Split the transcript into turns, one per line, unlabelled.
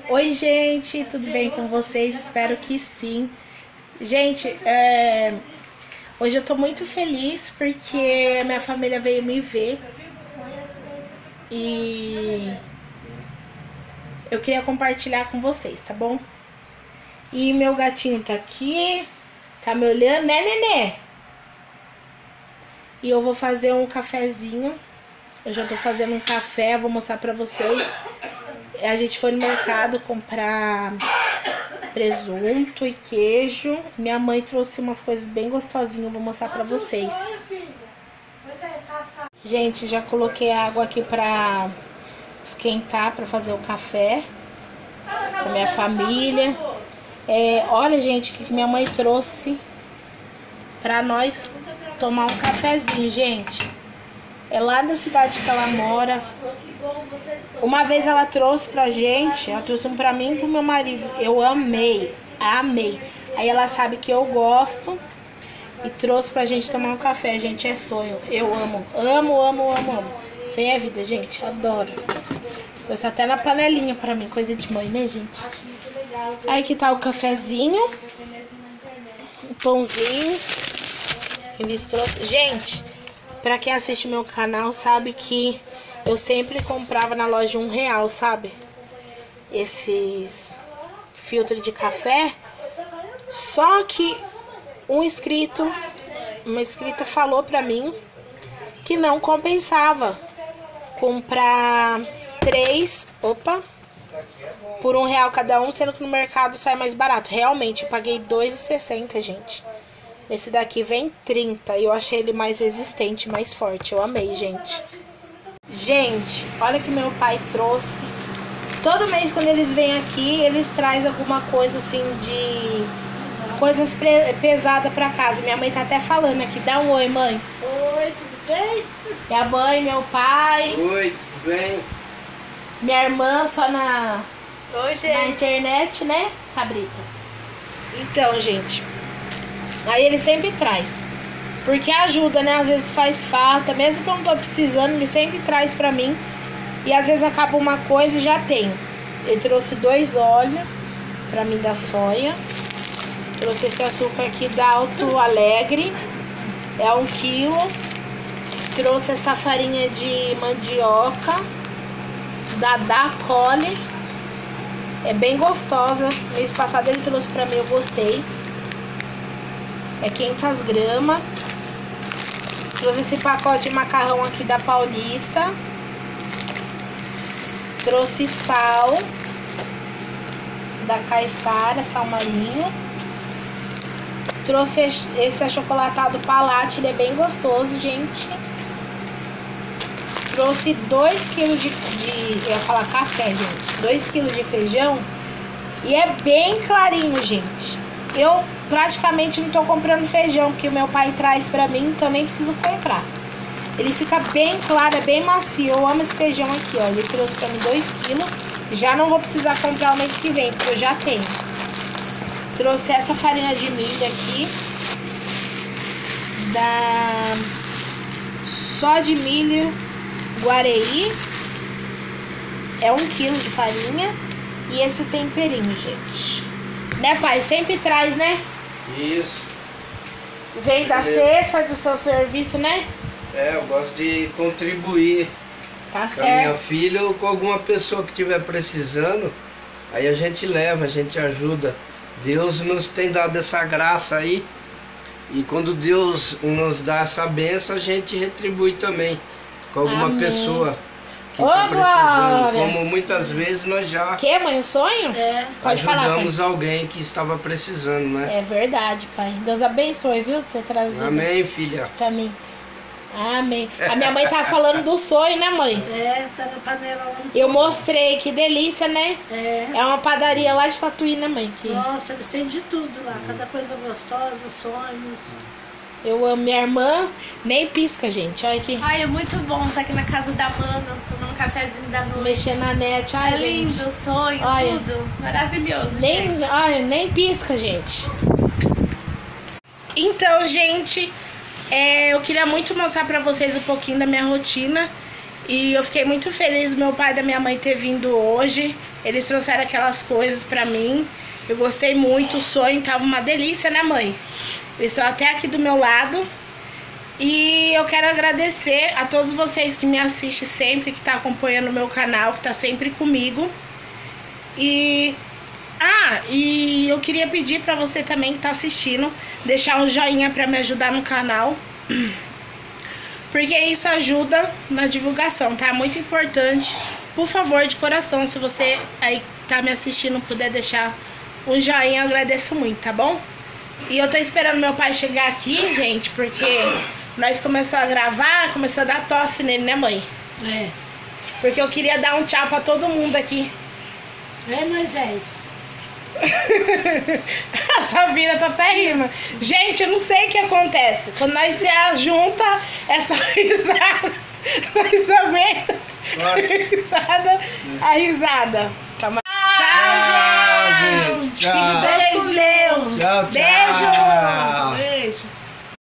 Oi, gente, tudo bem com vocês? Espero que sim. Gente, hoje eu tô muito feliz porque minha família veio me ver e eu queria compartilhar com vocês, tá bom? E meu gatinho tá aqui, tá me olhando, né, nenê? E eu vou fazer um cafezinho. Eu já tô fazendo um café, vou mostrar pra vocês. A gente foi no mercado comprar presunto e queijo. Minha mãe trouxe umas coisas bem gostosinhas, vou mostrar pra vocês. Gente, já coloquei água aqui pra esquentar, pra fazer o café pra minha família. Olha, gente, o que minha mãe trouxe pra nós tomar um cafezinho, gente. É lá da cidade que ela mora. Uma vez ela trouxe pra gente, ela trouxe um pra mim e pro meu marido. Eu amei, amei. Aí ela sabe que eu gosto e trouxe pra gente tomar um café, gente. É sonho. Eu amo, amo, amo, amo, amo. Isso aí é vida, gente. Adoro. Trouxe até na panelinha pra mim, coisa de mãe, né, gente? Aí que tá o cafezinho, um pãozinho. Eles trouxeram. Gente, pra quem assiste meu canal sabe que eu sempre comprava na loja R$1, sabe? Esses filtros de café. Só que uma inscrita falou pra mim que não compensava comprar 3, por R$1 cada um, sendo que no mercado sai mais barato. Realmente, eu paguei R$2,60, gente. Esse daqui vem 30 e eu achei ele mais resistente, mais forte. Eu amei, gente. Gente, olha que meu pai trouxe. Todo mês quando eles vêm aqui, eles trazem alguma coisa assim de coisas pesadas pra casa. Minha mãe tá até falando aqui. Dá um oi, mãe.
Oi, tudo bem?
Minha mãe, meu pai.
Oi, tudo bem?
Minha irmã só na
Oi,
internet, né, Cabrita? Então, gente, aí ele sempre traz. Porque ajuda, né? Às vezes faz falta. Mesmo que eu não tô precisando, ele sempre traz pra mim. E às vezes acaba uma coisa e já tem. Ele trouxe 2 óleos pra mim da soia. Trouxe esse açúcar aqui da Alto Alegre. É 1 quilo. Trouxe essa farinha de mandioca da Dacole. É bem gostosa. Mês passado ele trouxe pra mim, eu gostei. É 500 gramas. Trouxe esse pacote de macarrão aqui da Paulista. Trouxe sal da Caiçara, sal marinho. Trouxe esse achocolatado Palate, ele é bem gostoso, gente. Trouxe 2 kg eu ia falar café, gente. 2 kg de feijão. E é bem clarinho, gente. Eu praticamente não tô comprando feijão, porque o meu pai traz pra mim, então nem preciso comprar. Ele fica bem claro, é bem macio. Eu amo esse feijão aqui, ó. Ele trouxe pra mim 2 kg. Já não vou precisar comprar o mês que vem, porque eu já tenho. Trouxe essa farinha de milho aqui. Só de milho Guareí. É 1 kg de farinha. E esse temperinho, gente. Né, pai? Sempre traz, né?
Isso.
Vem da cesta do seu serviço, né?
Eu gosto de contribuir
Tá
com a minha
certo.
filha ou com alguma pessoa que estiver precisando. Aí a gente leva, a gente ajuda. Deus nos tem dado essa graça aí. E quando Deus nos dá essa benção, a gente retribui também com alguma
Amém.
Pessoa que
Ô,
está precisando.
Glória!
Como muitas vezes nós já
Que, mãe? Um sonho? Pode falar, pai.
ajudamos alguém que estava precisando, né?
É verdade, pai. Deus abençoe, viu? Você trazido
Amém, filha.
pra mim. Amém. A minha mãe tava falando do sonho, né, mãe?
Tá na panela lá no
Eu
fogo.
mostrei, que delícia, né? É uma padaria lá de Tatuí, né, mãe? Que
Nossa, eles têm de tudo lá. Cada coisa gostosa, sonhos.
eu amo. Minha irmã nem pisca, gente. Olha aqui.
Ai, é muito bom estar aqui na casa da Mana, tomando um cafezinho da noite.
Mexer na net. Ai,
É lindo,
gente.
sonho,
Olha.
tudo. Maravilhoso,
Nem,
gente.
ai, nem pisca, gente. Então, gente, eu queria muito mostrar pra vocês um pouquinho da minha rotina. E eu fiquei muito feliz do meu pai e da minha mãe ter vindo hoje. Eles trouxeram aquelas coisas pra mim. Eu gostei muito, o sonho tava uma delícia, né, mãe? Eles estão até aqui do meu lado. E eu quero agradecer a todos vocês que me assistem sempre, que tá acompanhando o meu canal, que tá sempre comigo. E eu queria pedir pra você também que tá assistindo, deixar um joinha pra me ajudar no canal. Porque isso ajuda na divulgação, tá? Muito importante. Por favor, de coração, se você aí tá me assistindo puder deixar um joinha, eu agradeço muito, tá bom? E eu tô esperando meu pai chegar aqui, gente, porque nós começamos a gravar, começou a dar tosse nele, né, mãe?
É.
Porque eu queria dar um tchau pra todo mundo aqui.
É, Moisés.
A Sabina tá até rindo. Gente, eu não sei o que acontece. Quando nós se junta, essa risada, nós aumenta a risada. Calma. Tchau, gente.
Tchau.
Beijo.
Tchau, tchau.
Beijo.
Beijo.